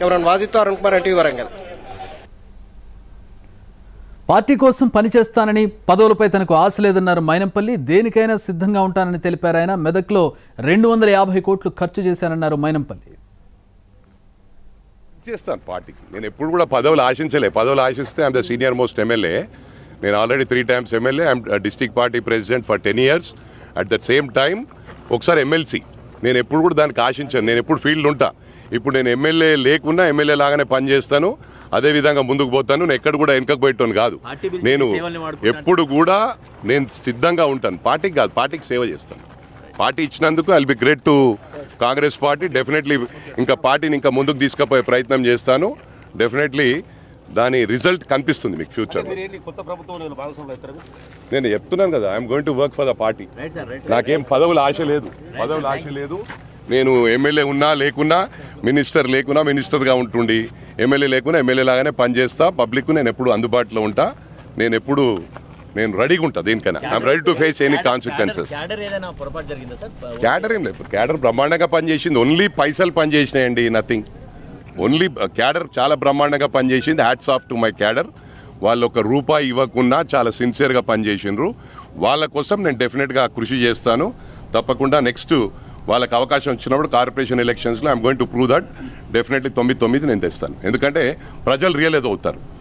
Cameraman వాజిత్తో Arun Kumar, NTV Warangal. Party కోసం పనిచేస్తానని, పదవులపై తనకు ఆశ లేదన్నారు మైనంపల్లి. దేనికైనా సిద్ధంగా ఉంటానని తెలిపారు ఆయన. మెదక్లో 250 కోట్లు ఖర్చు చేశానన్నారు మైనంపల్లి. చేస్తాను పార్టీకి. నేను ఎప్పుడు కూడా పదవులు ఆశించలే. పదవులు ఆశిస్తే I'm the senior most MLA. నేను ఆల్రెడీ 3 times ఎమ్మెల్యే. I'm district party president for 10 years. At the same time ఒకసారి ఎమ్మెల్సీ. నేను ఎప్పుడు కూడా దానికి ఆశించాను. నేను ఎప్పుడు ఫీల్డ్ ఉంటా. ఇప్పుడు నేను ఎమ్మెల్యే లేకున్నా ఎమ్మెల్యే లాగానే పనిచేస్తాను. అదేవిధంగా ముందుకు పోతాను. నేను ఎక్కడ కూడా వెనకకు పోయేటోను కాదు. నేను ఎప్పుడు కూడా నేను సిద్ధంగా ఉంటాను. పార్టీకి కాదు, పార్టీకి సేవ చేస్తాను. పార్టీ ఇచ్చినందుకు I will be great to Congress party. Definitely ఇంకా పార్టీని ఇంకా ముందుకు తీసుకుపోయే ప్రయత్నం చేస్తాను. డెఫినెట్లీ దాని రిజల్ట్ కనిపిస్తుంది మీకు ఫ్యూచర్లో. నేను చెప్తున్నాను కదా, I'm going to work for the party. నాకేం పదవుల ఆశ లేదు. నేను ఎమ్మెల్యే ఉన్నా లేకున్నా, మినిస్టర్ లేకున్నా మినిస్టర్గా ఉంటుండి, ఎమ్మెల్యే లేకున్నా ఎమ్మెల్యే లాగానే పనిచేస్తా. పబ్లిక్ నేను ఎప్పుడు అందుబాటులో ఉంటా. నేను రెడీగా ఉంటా దేనికైనా. I'm ready to face any consequences. Cadre ఏం లేదు. క్యాడర్ బ్రహ్మాండంగా పనిచేసింది. ఓన్లీ పైసలు పనిచేసినాయండి, నథింగ్. ఓన్లీ క్యాడర్ చాలా బ్రహ్మాండంగా పనిచేసింది. Hats off to my cadre. వాళ్ళు ₹1 ఇవ్వకుండా చాలా సిన్సియర్గా పనిచేసిండ్రు. వాళ్ళ కోసం నేను డెఫినెట్గా కృషి చేస్తాను. తప్పకుండా నెక్స్ట్ వాళ్ళకి అవకాశం వచ్చినప్పుడు కార్పొరేషన్ ఎలక్షన్స్లో I'm going to prove that. Definitely 99 నేను తెస్తాను. ఎందుకంటే ప్రజలు రియలైజ్ అవుతారు.